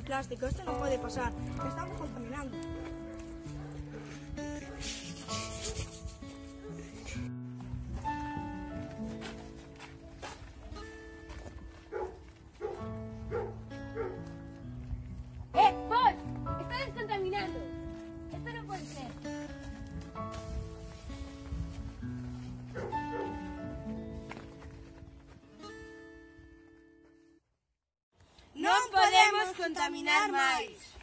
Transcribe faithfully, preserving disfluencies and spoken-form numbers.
plástico. Esto no puede pasar. Estamos contaminando. ¡Eh, vos! ¡Estás descontaminando! Esto no puede ser. Non podemos contaminar máis.